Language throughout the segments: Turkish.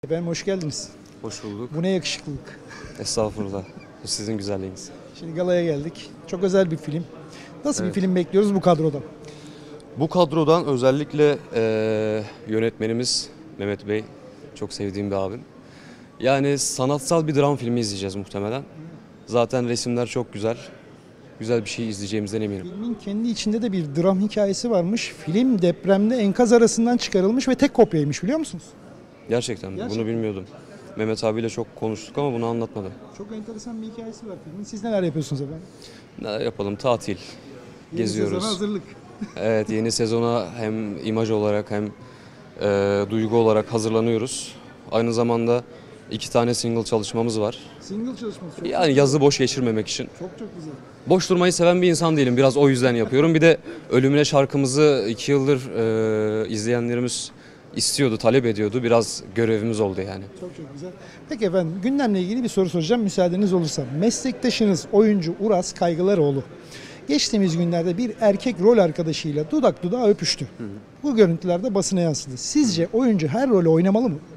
Efendim hoş geldiniz. Hoş bulduk. Bu ne yakışıklılık. Estağfurullah. Bu sizin güzelliğiniz. Şimdi galaya geldik. Çok özel bir film. Nasıl bir Evet. film bekliyoruz bu kadrodan? Bu kadrodan özellikle yönetmenimiz Mehmet Bey, çok sevdiğim bir abim. Yani sanatsal bir dram filmi izleyeceğiz muhtemelen. Zaten resimler çok güzel. Güzel bir şey izleyeceğimizden eminim. Filmin kendi içinde de bir dram hikayesi varmış. Film depremde enkaz arasından çıkarılmış ve tek kopyaymış biliyor musunuz? Gerçekten mi? Gerçekten. Bunu bilmiyordum. Mehmet abiyle çok konuştuk ama bunu anlatmadı. Çok enteresan bir hikayesi var filmin. Siz neler yapıyorsunuz efendim? Ne yapalım? Tatil. Yeni Geziyoruz. sezona hazırlık. Evet, yeni sezona hem imaj olarak hem duygu olarak hazırlanıyoruz. Aynı zamanda 2 tane single çalışmamız var. Single çalışması çok, Yani yazı boş geçirmemek için. çok güzel. Boş durmayı seven bir insan değilim. Biraz o yüzden yapıyorum. Bir de Ölümüne şarkımızı 2 yıldır izleyenlerimiz istiyordu, talep ediyordu. Biraz görevimiz oldu yani. Çok güzel. Peki efendim gündemle ilgili bir soru soracağım müsaadeniz olursa. Meslektaşınız oyuncu Uras Kaygılaroğlu geçtiğimiz günlerde bir erkek rol arkadaşıyla dudak dudağa öpüştü. Bu görüntüler de basına yansıdı. Sizce oyuncu her rolü oynamalı mı?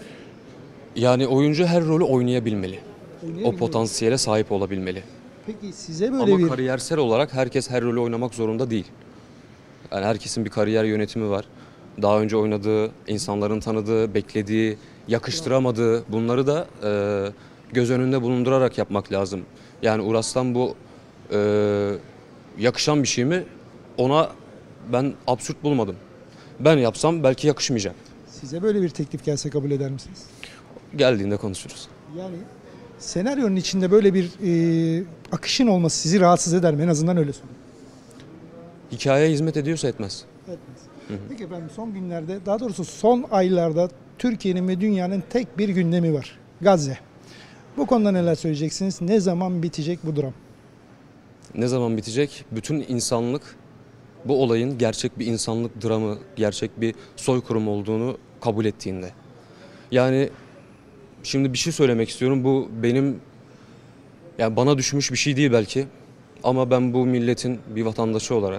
Yani oyuncu her rolü oynayabilmeli. O Oynayabilir mi? potansiyele sahip olabilmeli. Peki size böyle Ama bir kariyersel olarak herkes her rolü oynamak zorunda değil. Yani herkesin bir kariyer yönetimi var. Daha önce oynadığı, insanların tanıdığı, beklediği, yakıştıramadığı bunları da göz önünde bulundurarak yapmak lazım. Yani Uras'tan bu yakışan bir şey mi? Ona ben absürt bulmadım. Ben yapsam belki yakışmayacak. size böyle bir teklif gelse kabul eder misiniz? Geldiğinde konuşuruz. Yani senaryonun içinde böyle bir akışın olması sizi rahatsız eder mi? En azından öyle söyleyeyim. Hikayeye hizmet ediyorsa etmez. Etmez. Peki efendim son günlerde daha doğrusu son aylarda Türkiye'nin ve dünyanın tek bir gündemi var. Gazze. Bu konuda neler söyleyeceksiniz? Ne zaman bitecek bu dram? Ne zaman bitecek? Bütün insanlık bu olayın gerçek bir insanlık dramı, gerçek bir soykırım olduğunu kabul ettiğinde. Yani şimdi bir şey söylemek istiyorum. Bu benim, yani bana düşmüş bir şey değil belki. Ama ben bu milletin bir vatandaşı olarak,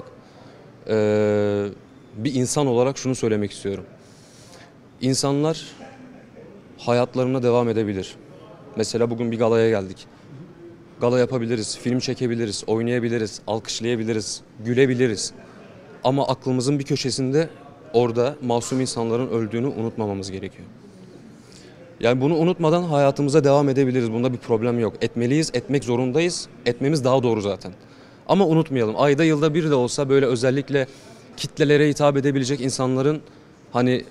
bir insan olarak şunu söylemek istiyorum. İnsanlar hayatlarına devam edebilir. Mesela bugün bir galaya geldik. Gala yapabiliriz, film çekebiliriz, oynayabiliriz, alkışlayabiliriz, gülebiliriz. Ama aklımızın bir köşesinde orada masum insanların öldüğünü unutmamamız gerekiyor. Yani bunu unutmadan hayatımıza devam edebiliriz. Bunda bir problem yok. Etmeliyiz, etmek zorundayız. Etmemiz daha doğru zaten. Ama unutmayalım. Ayda yılda bir de olsa böyle özellikle kitlelere hitap edebilecek insanların hani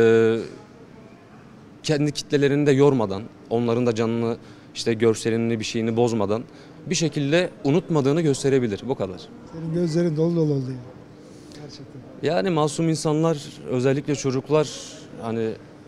kendi kitlelerini de yormadan, onların da canını işte görselini bir şeyini bozmadan bir şekilde unutmadığını gösterebilir. Bu kadar. Senin gözlerin dolu dolu oldu ya. Gerçekten. Yani masum insanlar, özellikle çocuklar hani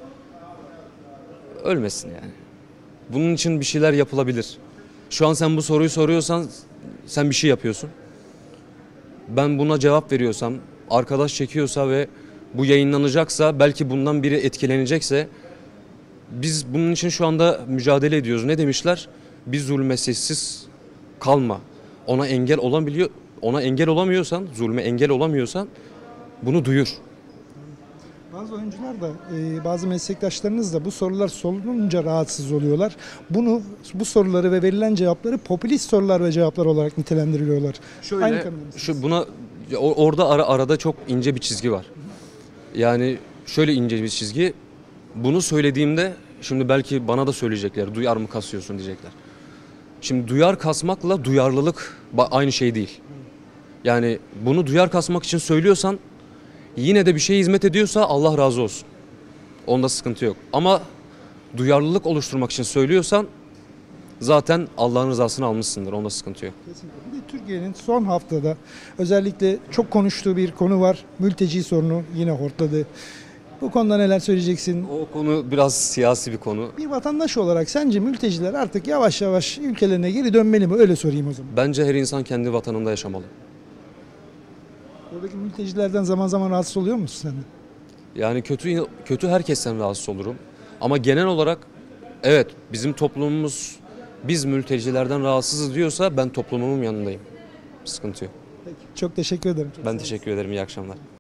ölmesin yani. Bunun için bir şeyler yapılabilir. Şu an sen bu soruyu soruyorsan sen bir şey yapıyorsun. Ben buna cevap veriyorsam, arkadaş çekiyorsa ve bu yayınlanacaksa, belki bundan biri etkilenecekse biz bunun için şu anda mücadele ediyoruz. Ne demişler? Bir zulme sessiz kalma. Ona engel olamıyorsan, zulme engel olamıyorsan bunu duyur. Bazı oyuncular da bazı meslektaşlarınız da bu sorular sorulunca rahatsız oluyorlar. Bu soruları ve verilen cevapları popülist sorular ve cevaplar olarak nitelendiriyorlar. Aynı kanıda mısınız? Orada arada çok ince bir çizgi var. Yani şöyle ince bir çizgi. Bunu söylediğimde şimdi belki bana da söyleyecekler. Duyar mı kasıyorsun diyecekler. Şimdi duyar kasmakla duyarlılık aynı şey değil. Yani bunu duyar kasmak için söylüyorsan yine de bir şeye hizmet ediyorsa Allah razı olsun. Onda sıkıntı yok. Ama duyarlılık oluşturmak için söylüyorsan zaten Allah'ın rızasını almışsındır. Onda sıkıntı yok. Kesinlikle. Bir de Türkiye'nin son haftada özellikle çok konuştuğu bir konu var. Mülteci sorunu yine hortladı. Bu konuda neler söyleyeceksin? O konu biraz siyasi bir konu. Bir vatandaş olarak sence mülteciler artık yavaş yavaş ülkelerine geri dönmeli mi? Öyle sorayım o zaman. Bence her insan kendi vatanında yaşamalı. Oradaki mültecilerden zaman zaman rahatsız oluyor musun sen de? Yani kötü herkesten rahatsız olurum. Ama genel olarak evet, bizim toplumumuz biz mültecilerden rahatsızız diyorsa ben toplumumun yanındayım. Sıkıntı yok. Peki. Çok teşekkür ederim. Çok sağ Ben olun. teşekkür ederim. İyi akşamlar.